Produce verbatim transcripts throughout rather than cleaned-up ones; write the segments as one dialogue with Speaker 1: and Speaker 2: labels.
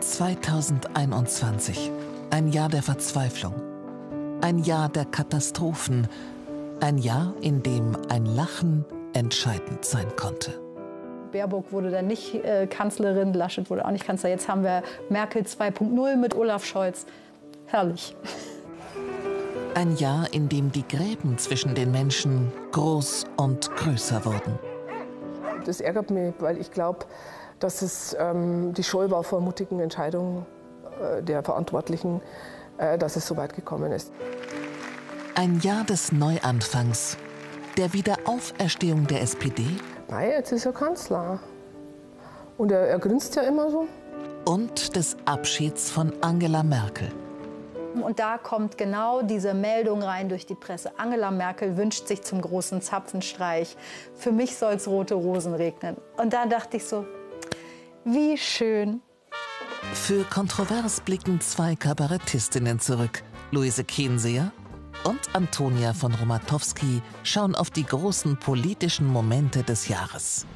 Speaker 1: zweitausendeinundzwanzig. Ein Jahr der Verzweiflung. Ein Jahr der Katastrophen. Ein Jahr, in dem ein Lachen entscheidend sein konnte.
Speaker 2: Baerbock wurde dann nicht äh, Kanzlerin, Laschet wurde auch nicht Kanzler. Jetzt haben wir Merkel zwei Punkt null mit Olaf Scholz. Herrlich.
Speaker 1: Ein Jahr, in dem die Gräben zwischen den Menschen groß und größer wurden.
Speaker 3: Das ärgert mich, weil ich glaube, dass es ähm, die Scheu war vor mutigen Entscheidungen äh, der Verantwortlichen, äh, dass es so weit gekommen ist.
Speaker 1: Ein Jahr des Neuanfangs, der Wiederauferstehung der S P D.
Speaker 3: Nein, jetzt ist er Kanzler. Und er, er grinst ja immer so.
Speaker 1: Und des Abschieds von Angela Merkel.
Speaker 2: Und da kommt genau diese Meldung rein durch die Presse. Angela Merkel wünscht sich zum großen Zapfenstreich. Für mich soll es rote Rosen regnen. Und da dachte ich so, wie schön.
Speaker 1: Für kontrovers blicken zwei Kabarettistinnen zurück. Luise Kenseer und Antonia von Romatowski schauen auf die großen politischen Momente des Jahres.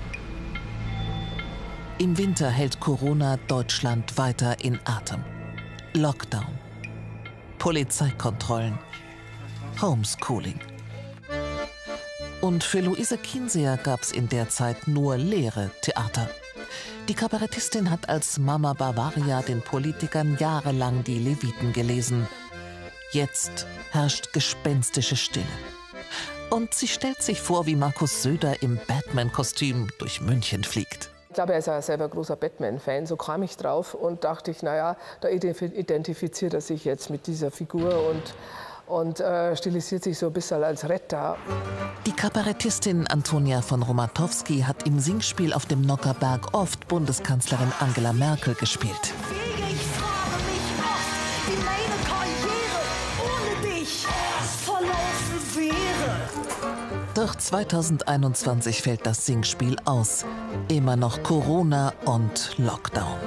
Speaker 1: Im Winter hält Corona Deutschland weiter in Atem. Lockdown, Polizeikontrollen, Homeschooling. Und für Luise Kenseer gab es in der Zeit nur leere Theater. Die Kabarettistin hat als Mama Bavaria den Politikern jahrelang die Leviten gelesen. Jetzt herrscht gespenstische Stille. Und sie stellt sich vor, wie Markus Söder im Batman-Kostüm durch München fliegt.
Speaker 3: Ich glaube, er ist auch selber großer Batman-Fan. So kam ich drauf und dachte ich, naja, da identifiziert er sich jetzt mit dieser Figur und, und äh, stilisiert sich so ein bisschen als Retter.
Speaker 1: Die Kabarettistin Antonia von Romatowski hat im Singspiel auf dem Nockherberg oft Bundeskanzlerin Angela Merkel gespielt.
Speaker 4: Ich frage mich oft, wie meine Karriere ohne dich verlaufen wäre.
Speaker 1: Doch zweitausendeinundzwanzig fällt das Singspiel aus. Immer noch Corona und Lockdown.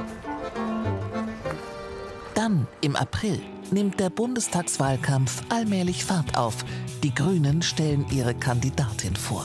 Speaker 1: Dann, im April, nimmt der Bundestagswahlkampf allmählich Fahrt auf. Die Grünen stellen ihre Kandidatin vor.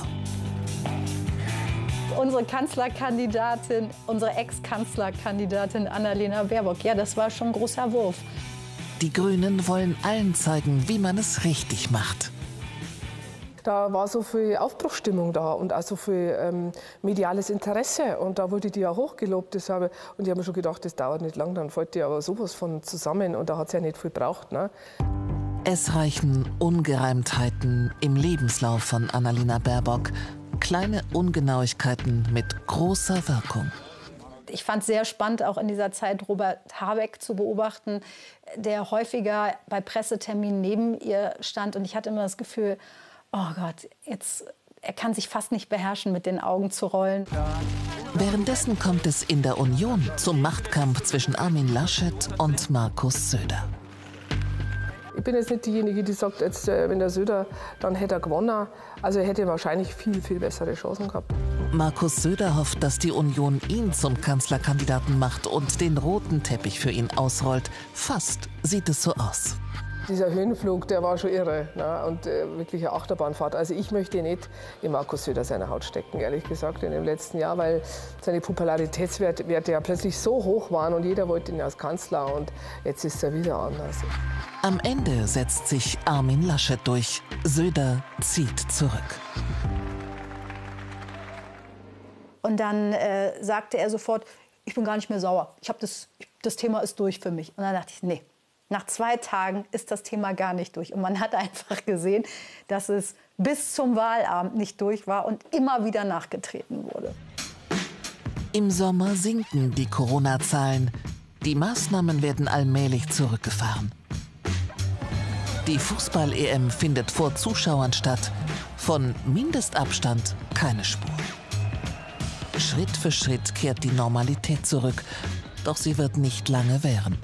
Speaker 2: Unsere Kanzlerkandidatin, unsere Ex-Kanzlerkandidatin Annalena Baerbock, ja, das war schon ein großer Wurf.
Speaker 1: Die Grünen wollen allen zeigen, wie man es richtig macht.
Speaker 3: Da war so viel Aufbruchsstimmung da und auch so viel ähm, mediales Interesse. Und da wurde die ja hochgelobt. Das habe, und ich habe mir schon gedacht, das dauert nicht lang, dann fällt die aber sowas von zusammen. Und da hat es ja nicht viel gebraucht. Ne?
Speaker 1: Es reichen Ungereimtheiten im Lebenslauf von Annalena Baerbock. Kleine Ungenauigkeiten mit großer Wirkung.
Speaker 2: Ich fand es sehr spannend, auch in dieser Zeit Robert Habeck zu beobachten, der häufiger bei Presseterminen neben ihr stand. Und ich hatte immer das Gefühl, oh Gott, jetzt, er kann sich fast nicht beherrschen, mit den Augen zu rollen.
Speaker 1: Währenddessen kommt es in der Union zum Machtkampf zwischen Armin Laschet und Markus Söder.
Speaker 3: Ich bin jetzt nicht diejenige, die sagt, jetzt, wenn der Söder, dann hätte er gewonnen. Also er hätte wahrscheinlich viel, viel bessere Chancen gehabt.
Speaker 1: Markus Söder hofft, dass die Union ihn zum Kanzlerkandidaten macht und den roten Teppich für ihn ausrollt. Fast sieht es so aus.
Speaker 3: Dieser Höhenflug, der war schon irre, ne? Und äh, wirklich eine Achterbahnfahrt. Also ich möchte nicht in Markus Söder seine Haut stecken, ehrlich gesagt, in dem letzten Jahr, weil seine Popularitätswerte Werte ja plötzlich so hoch waren und jeder wollte ihn als Kanzler und jetzt ist er wieder anders.
Speaker 1: Am Ende setzt sich Armin Laschet durch. Söder zieht zurück.
Speaker 2: Und dann äh, sagte er sofort, ich bin gar nicht mehr sauer. Ich hab das, das Thema ist durch für mich. Und dann dachte ich, nee. Nach zwei Tagen ist das Thema gar nicht durch. Und man hat einfach gesehen, dass es bis zum Wahlabend nicht durch war und immer wieder nachgetreten wurde.
Speaker 1: Im Sommer sinken die Corona-Zahlen. Die Maßnahmen werden allmählich zurückgefahren. Die Fußball-E M findet vor Zuschauern statt. Von Mindestabstand keine Spur. Schritt für Schritt kehrt die Normalität zurück. Doch sie wird nicht lange währen.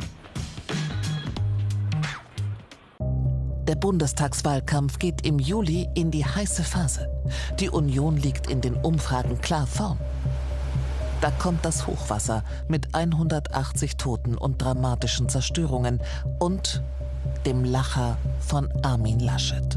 Speaker 1: Der Bundestagswahlkampf geht im Juli in die heiße Phase. Die Union liegt in den Umfragen klar vorn. Da kommt das Hochwasser mit hundertachtzig Toten und dramatischen Zerstörungen und dem Lacher von Armin Laschet.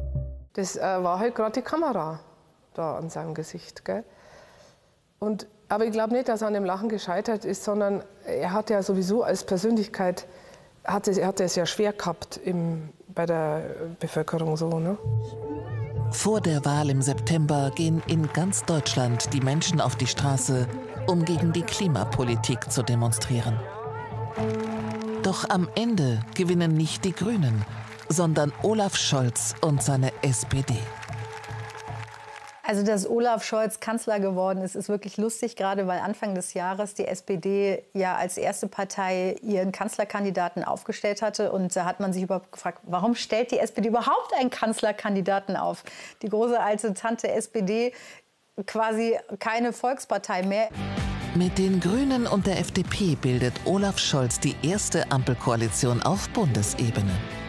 Speaker 3: Das äh, war halt gerade die Kamera da an seinem Gesicht, gell? Und Aber ich glaube nicht, dass er an dem Lachen gescheitert ist, sondern er hat ja sowieso als Persönlichkeit, hatte, er hatte es ja schwer gehabt im, bei der Bevölkerung so, ne?
Speaker 1: Vor der Wahl im September gehen in ganz Deutschland die Menschen auf die Straße, um gegen die Klimapolitik zu demonstrieren. Doch am Ende gewinnen nicht die Grünen, sondern Olaf Scholz und seine S P D.
Speaker 2: Also, dass Olaf Scholz Kanzler geworden ist, ist wirklich lustig, gerade weil Anfang des Jahres die S P D ja als erste Partei ihren Kanzlerkandidaten aufgestellt hatte. Und da hat man sich überhaupt gefragt, warum stellt die S P D überhaupt einen Kanzlerkandidaten auf? Die große alte Tante S P D, quasi keine Volkspartei mehr.
Speaker 1: Mit den Grünen und der F D P bildet Olaf Scholz die erste Ampelkoalition auf Bundesebene.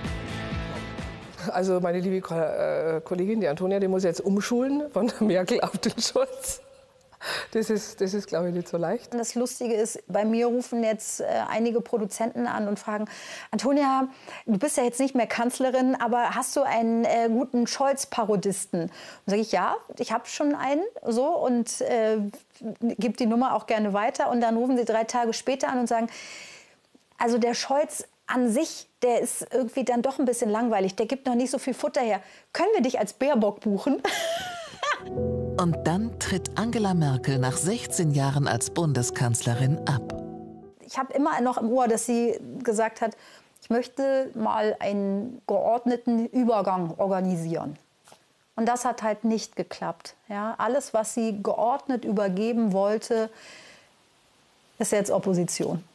Speaker 3: Also meine liebe Kollegin, die Antonia, die muss jetzt umschulen von der Merkel auf den Scholz. Das ist, das ist, glaube ich, nicht so leicht.
Speaker 2: Das Lustige ist, bei mir rufen jetzt äh, einige Produzenten an und fragen, Antonia, du bist ja jetzt nicht mehr Kanzlerin, aber hast du einen äh, guten Scholz-Parodisten? Und sage ich, ja, ich habe schon einen, so, und äh, gebe die Nummer auch gerne weiter. Und dann rufen sie drei Tage später an und sagen, also der Scholz an sich, der ist irgendwie dann doch ein bisschen langweilig. Der gibt noch nicht so viel Futter her. Können wir dich als Baerbock buchen?
Speaker 1: Und dann tritt Angela Merkel nach sechzehn Jahren als Bundeskanzlerin ab.
Speaker 2: Ich habe immer noch im Ohr, dass sie gesagt hat, ich möchte mal einen geordneten Übergang organisieren. Und das hat halt nicht geklappt. Ja, alles, was sie geordnet übergeben wollte, ist jetzt Opposition.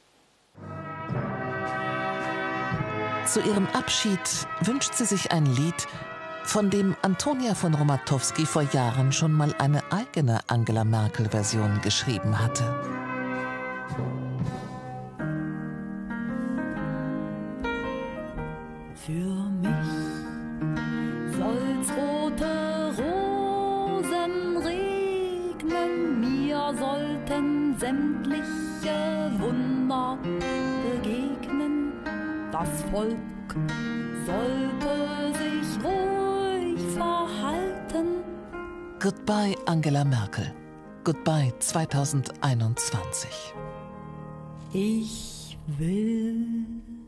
Speaker 1: Zu ihrem Abschied wünscht sie sich ein Lied, von dem Antonia von Romatowski vor Jahren schon mal eine eigene Angela Merkel-Version geschrieben hatte.
Speaker 4: Für mich soll's rote Rosen regnen, mir sollten sämtliche Wunder begegnen. Das Volk sollte sich ruhig verhalten.
Speaker 1: Goodbye, Angela Merkel. Goodbye zweitausendeinundzwanzig.
Speaker 4: Ich will